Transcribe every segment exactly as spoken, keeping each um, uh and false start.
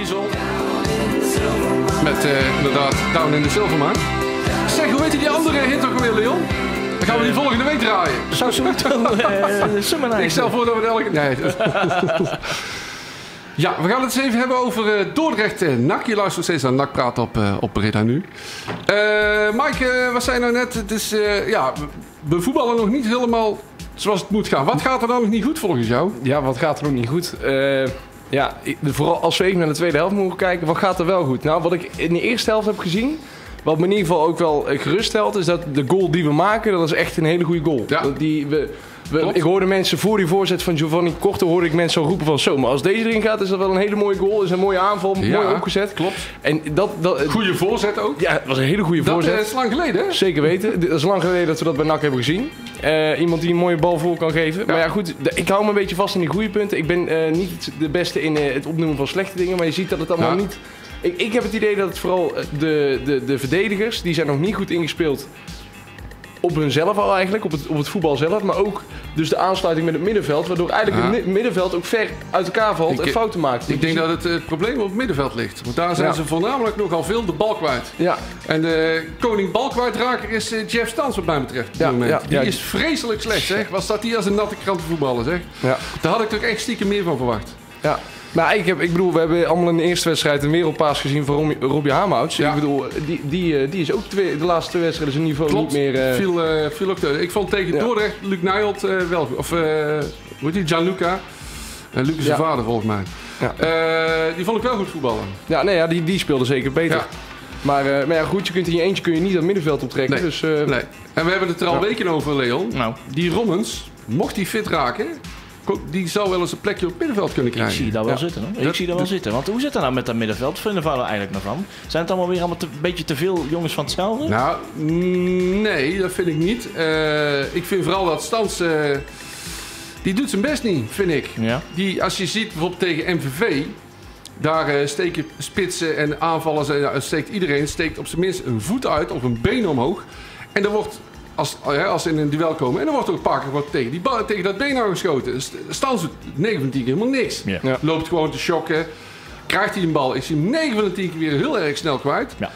Diesel. Met uh, inderdaad Down in the Silver Mine. Zeg, hoe weet je die andere hit ook weer, Leon? Dan gaan we die volgende week draaien. Zou ze moeten uh, Ik stel voor dat we het elke... Nee. Ja, we gaan het eens even hebben over uh, Dordrecht en N A C. Je luistert steeds naar N A C Praat op, uh, op Breda nu. Uh, Mike, uh, wat zei nou net? Het is, uh, ja, we voetballen nog niet helemaal zoals het moet gaan. Wat gaat er dan nog niet goed volgens jou? Ja, wat gaat er nog niet goed? Uh, ja, vooral als we even naar de tweede helft mogen kijken, wat gaat er wel goed? Nou, wat ik in de eerste helft heb gezien, wat me in ieder geval ook wel geruststelt, is dat de goal die we maken, dat is echt een hele goede goal. Ja. Dat die, we, we, ik hoorde mensen voor die voorzet van Giovanni Korte, hoorde ik mensen al roepen van zo, maar als deze erin gaat, is dat wel een hele mooie goal, is een mooie aanval, Ja, mooi opgezet. Klopt. En dat, dat, Goede voorzet ook. Ja, het was een hele goede voorzet. Dat is lang geleden, hè? Zeker weten. Het is lang geleden dat we dat bij N A C hebben gezien. Uh, iemand die een mooie bal voor kan geven. Ja. Maar ja, goed, ik hou me een beetje vast in die goede punten. Ik ben uh, niet de beste in uh, het opnoemen van slechte dingen, maar je ziet dat het allemaal ja. niet... Ik, ik heb het idee dat het vooral de, de, de verdedigers, die zijn nog niet goed ingespeeld op hunzelf al eigenlijk, op het, op het voetbal zelf, maar ook dus de aansluiting met het middenveld, waardoor eigenlijk ja. het middenveld ook ver uit elkaar valt ik, en fouten maakt. Ik denk dat het, het probleem op het middenveld ligt. Want daar zijn ja. ze voornamelijk nogal veel de bal kwijt. Ja. En de koning bal kwijtraker is uh, Jeff Stans wat mij betreft. Op dit Ja, moment. ja, die ja. is vreselijk slecht, zeg. Wat staat die als een natte krant te voetballen, zeg. Ja. Daar had ik toch echt stiekem meer van verwacht. Ja. Maar ik, heb, ik bedoel, we hebben allemaal in de eerste wedstrijd een wereldpaas gezien van Robbie, Robbie Haamhouts. Ja. Ik bedoel, die, die, die is ook twee, de laatste twee wedstrijden zijn niveau Klopt. niet meer... Uh... Viel, uh, viel ook te, ik vond tegen Ja. Dordrecht Luc Nijholt uh, wel goed. Of, uh, hoe heet die? Gianluca. Uh, Luc is zijn Ja. vader, volgens mij. Ja. Uh, die vond ik wel goed voetballen. Ja, nee, ja die, die speelde zeker beter. Ja. Maar, uh, maar ja, goed, je kunt in je eentje kun je niet dat middenveld optrekken. Nee. Dus, uh, Nee. En we hebben het er al Ja. weken over, Leon. Nou, Die Rommens, mocht hij fit raken, die zou wel eens een plekje op het middenveld kunnen ik krijgen. zie dat wel Ja. zitten. Hoor. Ik Dat- zie dat wel dat- zitten. Want hoe zit het nou met dat middenveld? Wat vinden we er eigenlijk nog van? Zijn het allemaal weer allemaal te- een beetje te veel jongens van hetzelfde? Nou, mm, nee, dat vind ik niet. Uh, ik vind vooral dat Stans, uh, die doet zijn best niet, vind ik. Ja. Die, als je ziet bijvoorbeeld tegen M V V, daar uh, steken spitsen en aanvallers, uh, steekt iedereen steekt op zijn minst een voet uit of een been omhoog. En er wordt, als, uh, als ze in een duel komen, en er wordt ook een paar keer wordt tegen, die bal, tegen dat been aangeschoten. Stans doet negen van tien keer helemaal niks. Ja. Ja. Loopt gewoon te shocken. Krijgt hij een bal, is hij negen van de tien keer weer heel erg snel kwijt. Ja.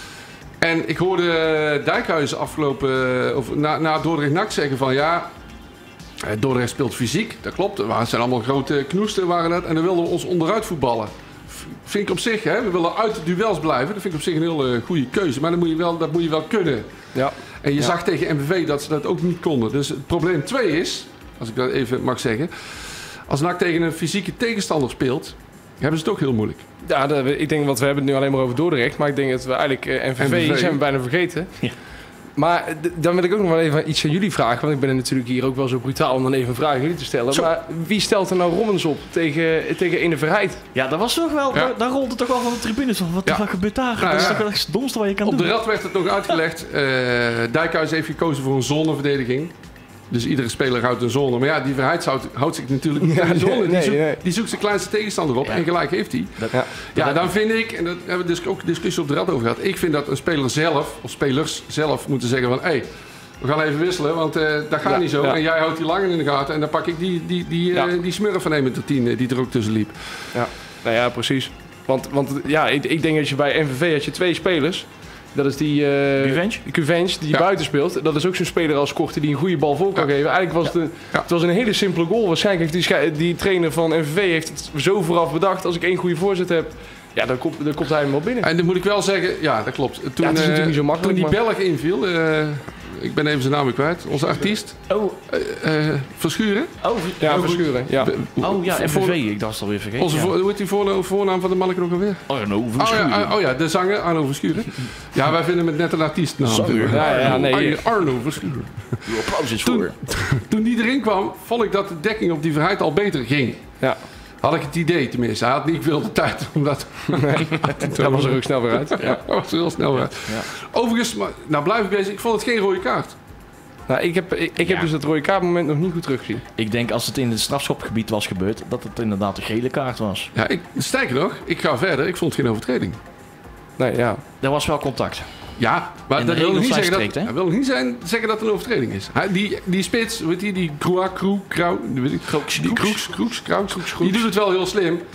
En ik hoorde uh, Dijkhuizen afgelopen, uh, of na, na Dordrecht N A C zeggen van ja, uh, Dordrecht speelt fysiek, dat klopt. Het zijn allemaal grote knoesten waren dat. En dan wilden we ons onderuit voetballen. V- Vind ik op zich, hè, we willen uit de duels blijven. Dat vind ik op zich een hele goede keuze. Maar dan moet je wel, dat moet je wel kunnen. ja. En je Ja. zag tegen M V V dat ze dat ook niet konden. Dus het probleem twee is, als ik dat even mag zeggen. Als N A C tegen een fysieke tegenstander speelt, hebben ze het ook heel moeilijk. Ja, dat, ik denk, want we hebben het nu alleen maar over Dordrecht. Maar ik denk dat we eigenlijk uh, N V V, M V V zijn we bijna vergeten. Ja. Maar d- dan wil ik ook nog wel even iets aan jullie vragen. Want ik ben natuurlijk hier ook wel zo brutaal om dan even een vraag aan jullie te stellen. Zo. Maar wie stelt er nou Rommens op tegen, tegen Ene Verheid? Ja, dat was toch wel, Ja. daar, daar rolde toch wel van de tribunes van. Wat Ja. wat gebeurt daar? Nou, dat is ja. toch wel het domste wat je kan Op de doen. rad werd het nog uitgelegd. Uh, Dijkhuis heeft gekozen voor een zoneverdediging. Dus iedere speler houdt een zone. Maar ja, die Verheid houdt, houdt zich natuurlijk niet in de zone. Die, nee, zoekt, nee. die zoekt zijn kleinste tegenstander op. Ja. En gelijk heeft hij. Dat, Ja. Ja, dan vind ik, en daar hebben we dus ook discussie op de rad over gehad. Ik vind dat een speler zelf, of spelers zelf, moeten zeggen van... Hey, we gaan even wisselen, want uh, dat gaat Ja, niet zo. ja. En jij houdt die langer in de gaten. En dan pak ik die, die, die, uh, Ja. die smurf van één meter tien uh, die er ook tussen liep. Ja, nou ja, precies. Want, want ja, ik, ik denk dat je bij M V V had je twee spelers. Dat is die uh, Revenge? Cuvenge die Ja. buiten speelt. Dat is ook zo'n speler als Korte die een goede bal voor kan Ja. geven. Eigenlijk was het, een, Ja. het was een hele simpele goal. Waarschijnlijk heeft die, scha- die trainer van M V V heeft het zo vooraf bedacht. Als ik één goede voorzet heb, ja, dan komt, dan komt hij hem wel binnen. En dan moet ik wel zeggen, ja, dat klopt. Toen, Ja, het is uh, natuurlijk niet zo makkelijk, toen die maar- Belg inviel, uh, ik ben even zijn naam weer kwijt, onze artiest, Oh, uh, uh, Verschuren. oh, Ja, oh, Verschuren. Ja. oh ja, Voor- M V V. Ik dacht het alweer vergeten. Onze ja. voor, hoe heet die voornaam, voornaam van de manneke ook alweer? Arno Oh Verschuren. ja, oh ja, de zanger Arno Verschuren. Ja, wij vinden het net een artiestnaam. Zanger. Ja, ja, nee. Arno, Arno Verschuren. Uw applaus is Toen- voor. Toen die erin kwam, vond ik dat de dekking op die Verheid al beter ging. Ja. Had ik het idee tenminste. Hij had niet veel de tijd om dat... Nee, dat was er ook snel weer uit. Ja. Ja, dat was er heel snel uit. Ja. Overigens, maar, nou blijf ik bezig. Ik vond het geen rode kaart. Nou, ik heb, ik, ik heb Ja. dus het rode kaartmoment nog niet goed teruggezien. Ik denk als het in het strafschopgebied was gebeurd, dat het inderdaad een gele kaart was. Ja, ik, sterker nog, ik ga verder. Ik vond het geen overtreding. Nee, ja. Er was wel contact. Ja, maar En de dat wil nog regels niet zijn zeggen, strikt, dat, hè? dat wil nog niet zijn, zeggen dat het een overtreding is. Hij, die, die spits, weet je, die Kroa, Kroe, Krauw, weet ik, Kroeks, die Kroeks, Kroeks, Krauws, die doet het wel heel slim.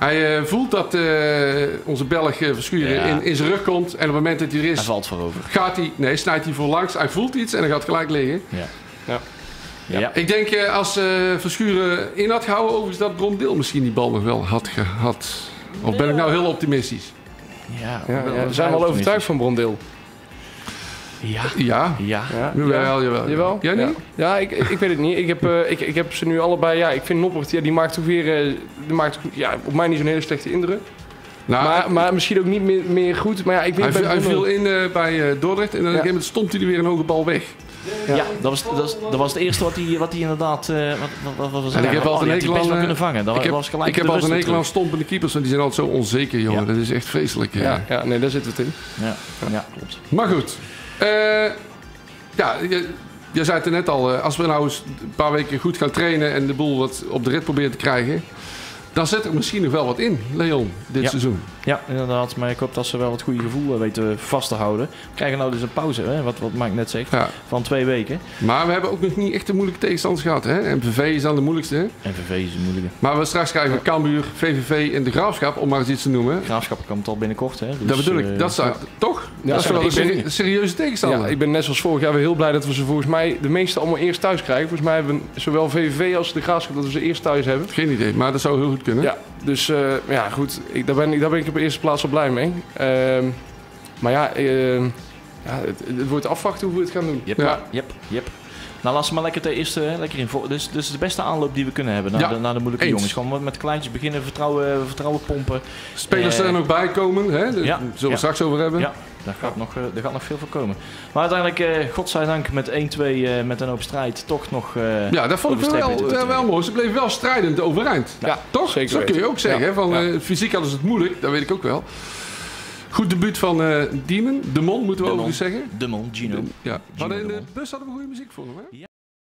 Hij uh, voelt dat uh, onze Belg uh, Verschuren Ja. in, in zijn rug komt. En op het moment dat hij er Hij is, valt voorover. gaat hij, nee, snijdt hij voorlangs. Hij voelt iets en dan gaat gelijk liggen. Ja. Ja. Ja. Ja. Ik denk uh, als uh, Verschuren in had gehouden, overigens dat Brondeel misschien die bal nog wel had gehad. Of ben ik nou heel optimistisch? Ja, Ja, ja, we zijn wel overtuigd van Brondeel. Ja. Ja. Ja. Ja, Jawel, jawel. Jawel? Jij niet? Ja, ja ik, ik weet het niet. Ik heb, uh, ik, ik heb ze nu allebei... Ja, ik vind Noppert, ja, die maakt toch weer... Uh, die maakt toch, ja, op mij niet zo'n hele slechte indruk. Nou, maar, maar misschien ook niet meer, meer goed. Maar ja, ik weet hij, bij viel, hij Brondeel- viel in uh, bij uh, Dordrecht en dan op een gegeven moment stond hij er weer een hoge bal weg. Ja, ja dat, was, dat, was, dat was het eerste wat hij, wat hij inderdaad... Uh, wat, wat, wat was het? En ik heb oh, altijd die had hij een best hekel wel aan, kunnen vangen. Dat ik heb, was gelijk ik heb de altijd een rust hekel aan terug. stompende keepers, want die zijn altijd zo onzeker, jongen. Ja. Dat is echt vreselijk. Ja. Ja, ja, nee, daar zit het in. Ja, ja, klopt. Maar goed. Uh, ja, je, je zei het er net al. Uh, als we nou eens een paar weken goed gaan trainen en de boel wat op de rit proberen te krijgen, dan zit er misschien nog wel wat in, Leon, dit Ja. seizoen. Ja, inderdaad. Maar ik hoop dat ze wel het goede gevoel weten vast te houden. We krijgen nou dus een pauze, hè, wat, wat Mike net zegt, Ja. van twee weken. Maar we hebben ook nog niet echt de moeilijke tegenstanders gehad. Hè? M V V is dan de moeilijkste. Hè? M V V is een moeilijke. Maar we straks krijgen we Cambuur, V V V en de Graafschap, om maar eens iets te noemen. Graafschap komt al binnenkort, hè. Dus, dat bedoel ik. uh, Dat zijn, toch? Ja, dat is wel ik een ben- serie- serieuze tegenstander. Ja, ik ben net zoals vorig jaar weer heel blij dat we ze volgens mij de meeste allemaal eerst thuis krijgen. Volgens mij hebben we zowel V V V als de Graafschap dat we ze eerst thuis hebben. Geen idee, maar dat zou heel goed kunnen. Ja, dus uh, ja, goed. Ik, daar, ben ik, daar ben ik op de eerste plaats wel blij mee. Ehm, maar ja, uh, ja het, het wordt afwachten hoe we het gaan doen. Yep, Ja. yep, yep. Nou, laten we maar lekker de eerste hè, lekker in voor. Dus, dus de beste aanloop die we kunnen hebben naar, Ja, de, naar de moeilijke eens. jongens. Gewoon met kleintjes beginnen, vertrouwen, vertrouwen pompen. Spelers Eh, er nog bij komen, hè? Daar ja, zullen we ja. straks over hebben. Ja, daar gaat, nog, uh, daar gaat nog veel voor komen. Maar uiteindelijk, uh, godzijdank, met één twee uh, met een hoop strijd, toch nog... Uh, Ja, dat vond ik over de streep wel, weten te wel, wel trekken. mooi. Ze bleven wel strijdend overeind. Ja, Toch? zeker Zo kun je weten. ook zeggen. Ja. Hè? Van, Ja. uh, fysiek hadden ze het moeilijk, dat weet ik ook wel. Goed debuut van uh, Demon. De Mon, moeten we De Mon. overigens zeggen. De Mon, Gino. Ja. We hadden in de de Mon. bus hadden we goede muziek voor hem, hè?